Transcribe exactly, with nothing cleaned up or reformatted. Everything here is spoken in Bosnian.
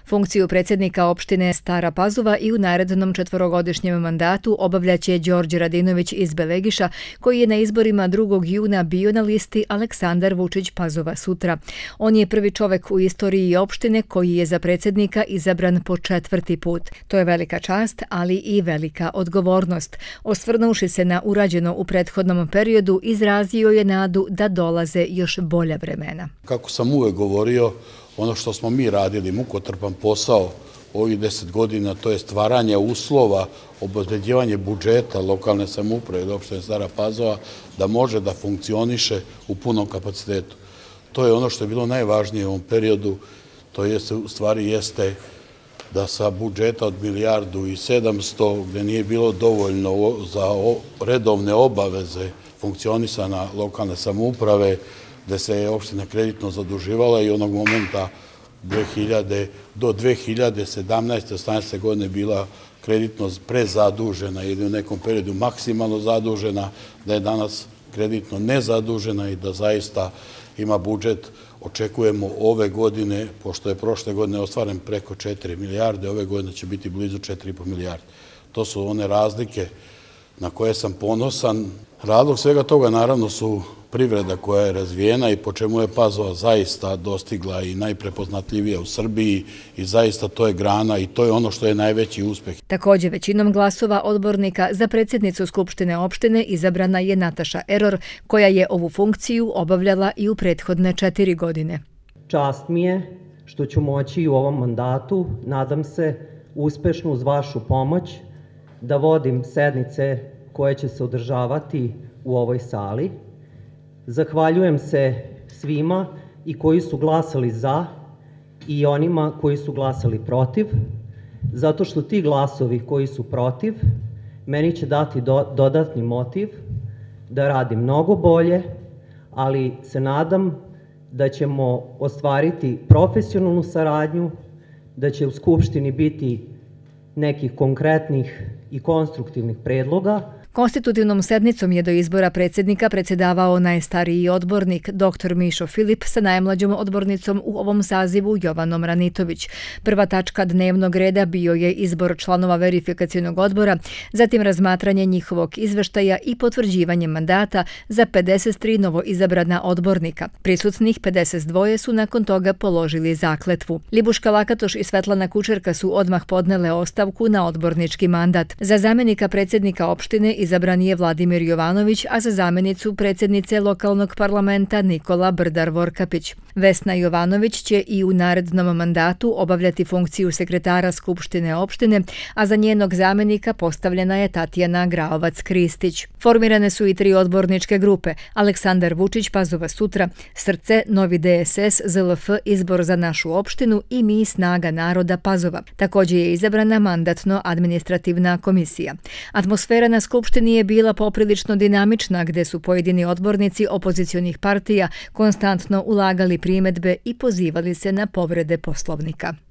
Funkciju predsjednika opštine Stara Pazova i u narednom četvorogodišnjem mandatu obavljaće Đorđe Radinović iz Belegiša, koji je na izborima drugog juna bio na listi Aleksandar Vučić Pazova sutra. On je prvi čovek u istoriji opštine koji je za predsjednika izabran po četvrti put. To je velika čast, ali i velika odgovornost. Osvrnuši se na urađeno u prethodnom periodu, izrazio je nadu da dolaze još bolja vremena. Kako sam uvek govorio, ono što smo mi radili, mukotrpan posao ovih deset godina, to je stvaranje uslova, obezbeđivanje budžeta lokalne samouprave do opštine Stara Pazova, da može da funkcioniše u punom kapacitetu. To je ono što je bilo najvažnije u ovom periodu, to je u stvari jeste da sa budžeta od milijardu i sedamsto, gde nije bilo dovoljno za redovne obaveze funkcionisana lokalne samouprave, gde se je opština kreditno zaduživala i onog momenta do dve hiljade sedamnaeste. osamnaeste. godine bila kreditno prezadužena ili u nekom periodu maksimalno zadužena, da je danas kreditno nezadužena i da zaista ima budžet. Očekujemo ove godine, pošto je prošle godine ostvaren preko četiri milijarde, ove godine će biti blizu četiri i po milijarde. To su one razlike na koje sam ponosan. Razlog svega toga naravno su privreda koja je razvijena i po čemu je Pazova zaista dostigla i najprepoznatljivija u Srbiji i zaista to je grana i to je ono što je najveći uspeh. Također većinom glasova odbornika za predsjednicu Skupštine opštine izabrana je Nataša Eror, koja je ovu funkciju obavljala i u prethodne četiri godine. Čast mi je što ću moći u ovom mandatu, nadam se, uspešno uz vašu pomoć, da vodim sednice koje će se održavati u ovoj sali. Zahvaljujem se svima i koji su glasali za i onima koji su glasali protiv, zato što ti glasovi koji su protiv meni će dati dodatni motiv da radim mnogo bolje, ali se nadam da ćemo ostvariti profesionalnu saradnju, da će u Skupštini biti nekih konkretnih i konstruktivnih predloga. Konstitutivnom sednicom je do izbora predsjednika predsjedavao najstariji odbornik, doktor Mišo Filip, sa najmlađom odbornicom u ovom sazivu Jovanom Ranitović. Prva tačka dnevnog reda bio je izbor članova verifikacionog odbora, zatim razmatranje njihovog izveštaja i potvrđivanje mandata za pedeset tri novo izabrana odbornika. Prisutnih pedeset dva su nakon toga položili zakletvu. Ljibuška Lakatoš i Svetlana Kučerka su odmah podnele ostavku na odbornički mandat. Za zamjenika predsjednika opštine izabran je Vladimir Jovanović, a za zamjenicu predsjednice lokalnog parlamenta Nikola Brdar-Vorkapić. Vesna Jovanović će i u narednom mandatu obavljati funkciju sekretara Skupštine opštine, a za njenog zamjenika postavljena je Tatjana Graovac-Kristić. Formirane su i tri odborničke grupe: Aleksandar Vučić Pazova sutra, Srce, Novi D S S, Z L F, Izbor za našu opštinu i Mi snaga naroda Pazova. Također je izabrana mandatno-administrativna komisija. Atmosfera na Skupštini je bila poprilično dinamična, gde su pojedini odbornici opozicionih partija konstantno ulagali primedbe i pozivali se na povrede Poslovnika.